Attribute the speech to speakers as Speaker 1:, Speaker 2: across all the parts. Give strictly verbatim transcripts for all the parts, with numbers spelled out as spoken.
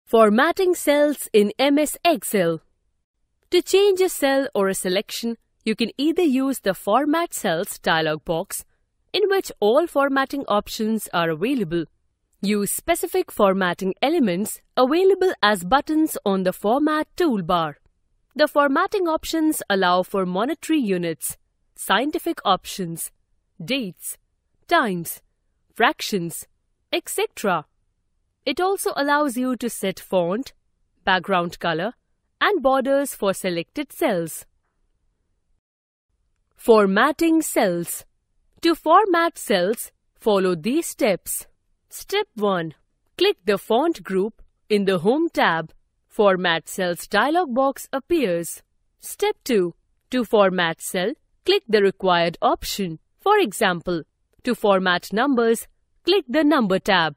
Speaker 1: Formatting cells in M S Excel. To change a cell or a selection, you can either use the Format Cells dialog box, in which all formatting options are available. Use specific formatting elements available as buttons on the Format toolbar. The formatting options allow for monetary units, scientific options, dates, times, fractions, et cetera. It also allows you to set font, background color, and borders for selected cells. Formatting cells. To format cells, follow these steps. Step one. Click the font group in the Home tab. Format Cells dialog box appears. Step two. To format cell, click the required option. For example, to format numbers, click the Number tab.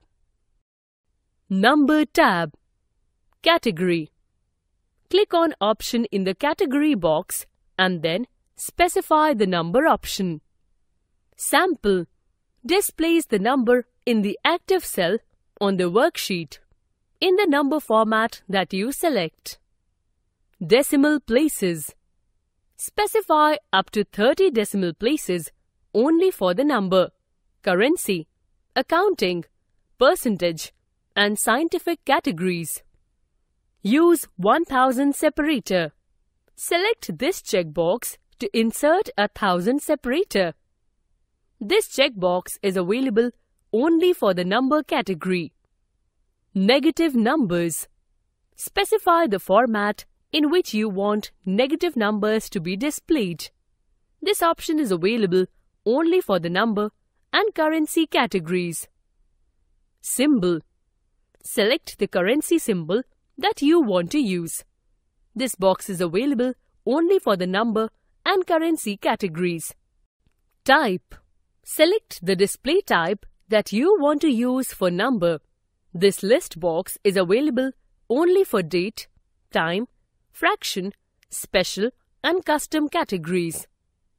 Speaker 1: Number tab. Category. Click on option in the category box and then specify the number option. Sample displays the number in the active cell on the worksheet in the number format that you select. Decimal places. Specify up to thirty decimal places only for the number, currency, accounting, percentage, and scientific categories. Use one thousand separator. Select this checkbox to insert a thousand separator. This checkbox is available only for the number category. Negative numbers. Specify the format in which you want negative numbers to be displayed. This option is available only for the number and currency categories. Symbol. Select the currency symbol that you want to use. This box is available only for the number and currency categories. Type. Select the display type that you want to use for number. This list box is available only for date, time, fraction, special, and custom categories.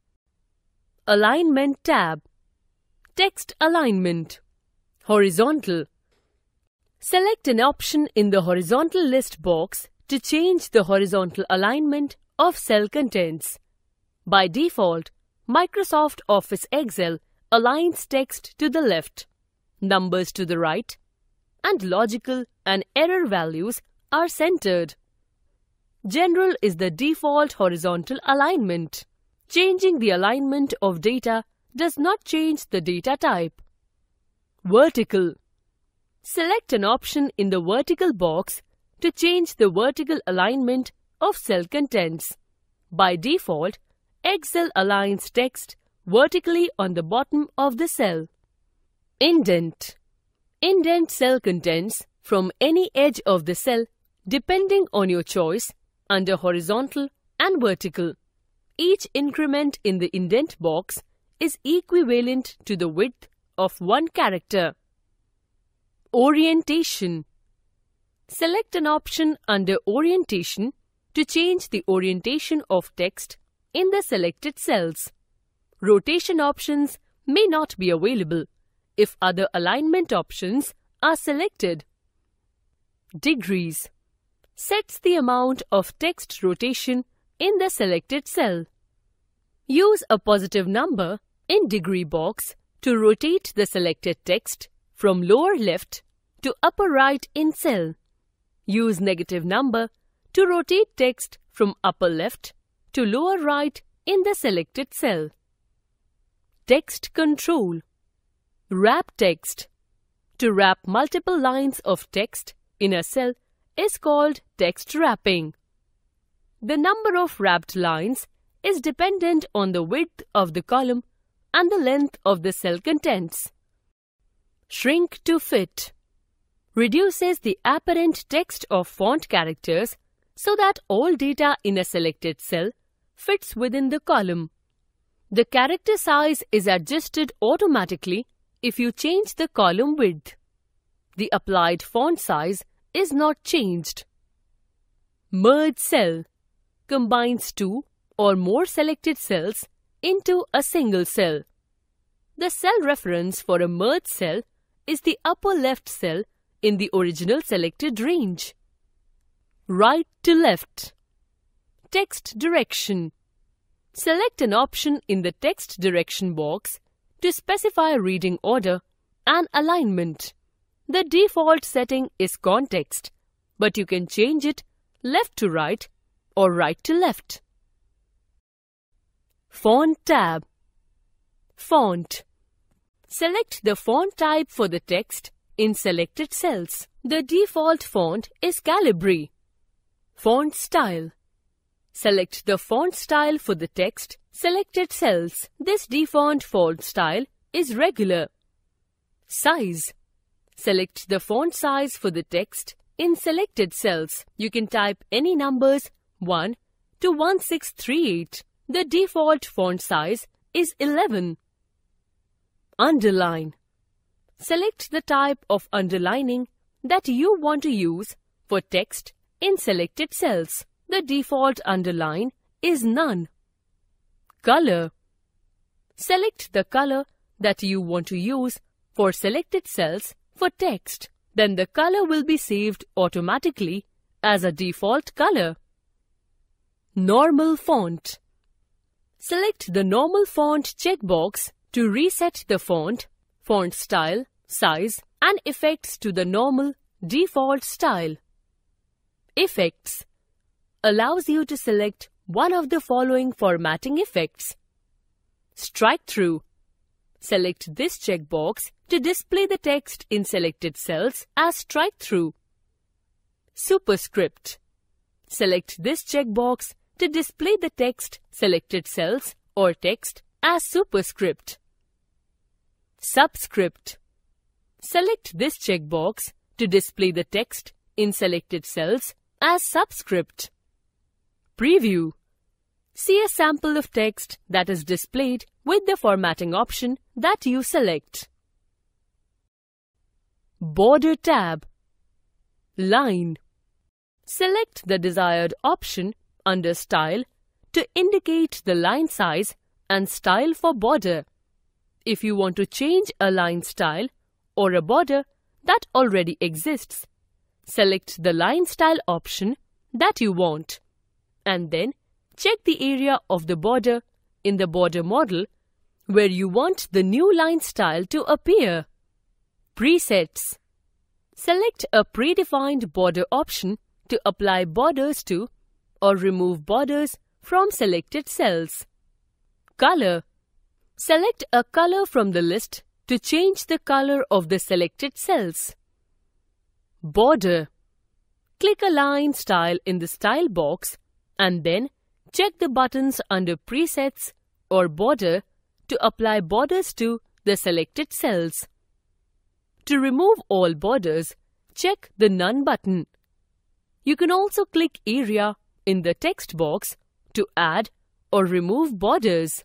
Speaker 1: Alignment tab. Text alignment. Horizontal. Select an option in the horizontal list box to change the horizontal alignment of cell contents. By default, Microsoft Office Excel aligns text to the left, numbers to the right, and logical and error values are centered. General is the default horizontal alignment. Changing the alignment of data does not change the data type. Vertical. Select an option in the vertical box to change the vertical alignment of cell contents. By default, Excel aligns text vertically on the bottom of the cell. Indent. Indent cell contents from any edge of the cell depending on your choice under horizontal and vertical. Each increment in the indent box is equivalent to the width of one character. Orientation. Select an option under Orientation to change the orientation of text in the selected cells. Rotation options may not be available if other alignment options are selected. Degrees. Sets the amount of text rotation in the selected cell. Use a positive number in degree box to rotate the selected text from lower left to upper right in cell. Use negative number to rotate text from upper left to lower right in the selected cell. Text control. Wrap text. To wrap multiple lines of text in a cell is called text wrapping. The number of wrapped lines is dependent on the width of the column and the length of the cell contents. Shrink to fit. Reduces the apparent text of font characters so that all data in a selected cell fits within the column. The character size is adjusted automatically if you change the column width. The applied font size is not changed. Merge cell. Combines two or more selected cells into a single cell. The cell reference for a merged cell is the upper left cell in the original selected range. Right to left. Text direction. Select an option in the text direction box to specify reading order and alignment. The default setting is context, but you can change it left to right or right to left. Font tab. Font. Select the font type for the text in selected cells. The default font is Calibri. Font style. Select the font style for the text selected cells. This default font style is regular. Size. Select the font size for the text in selected cells. You can type any numbers one to one six three eight. The default font size is eleven. Underline. Select the type of underlining that you want to use for text in selected cells. The default underline is none. Color. Select the color that you want to use for selected cells for text. Then the color will be saved automatically as a default color. Normal font. Select the normal font checkbox to reset the font, font style, size, and effects to the normal default style. Effects. Allows you to select one of the following formatting effects. Strike through. Select this checkbox to display the text in selected cells as strike through. Superscript. Select this checkbox to display the text selected cells or text as superscript. Subscript. Select this checkbox to display the text in selected cells as subscript. Preview. See a sample of text that is displayed with the formatting option that you select. Border tab. Line. Select the desired option under Style to indicate the line size and style for border. If you want to change a line style or a border that already exists, select the line style option that you want, and then check the area of the border in the border model where you want the new line style to appear. Presets. Select a predefined border option to apply borders to or remove borders from selected cells. Color. Select a color from the list to change the color of the selected cells. Border. Click a line style in the style box and then check the buttons under Presets or Border to apply borders to the selected cells. To remove all borders, check the None button. You can also click Area in the text box to add or remove borders.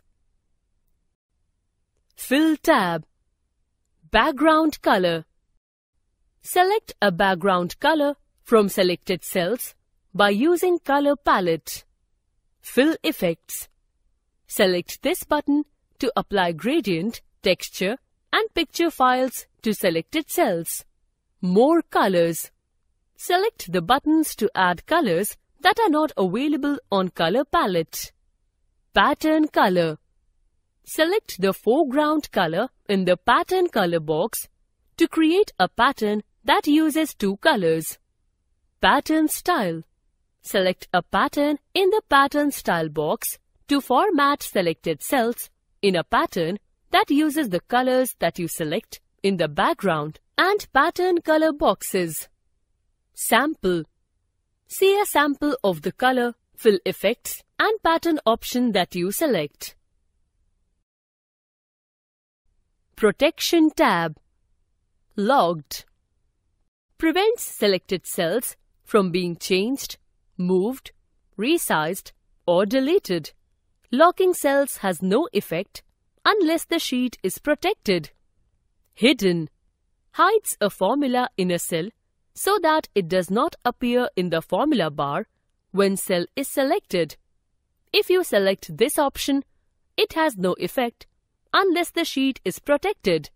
Speaker 1: Fill tab. Background color. Select a background color from selected cells by using Color Palette. Fill effects. Select this button to apply gradient, texture, and picture files to selected cells. More colors. Select the buttons to add colors that are not available on Color Palette. Pattern color. Select the foreground color in the pattern color box to create a pattern that uses two colors. Pattern style. Select a pattern in the pattern style box to format selected cells in a pattern that uses the colors that you select in the background and pattern color boxes. Sample. See a sample of the color, fill effects, and pattern option that you select. Protection tab. Logged. Prevents selected cells from being changed, moved, resized, or deleted. Locking cells has no effect unless the sheet is protected. Hidden. Hides a formula in a cell so that it does not appear in the formula bar when cell is selected. If you select this option, it has no effect unless the sheet is protected.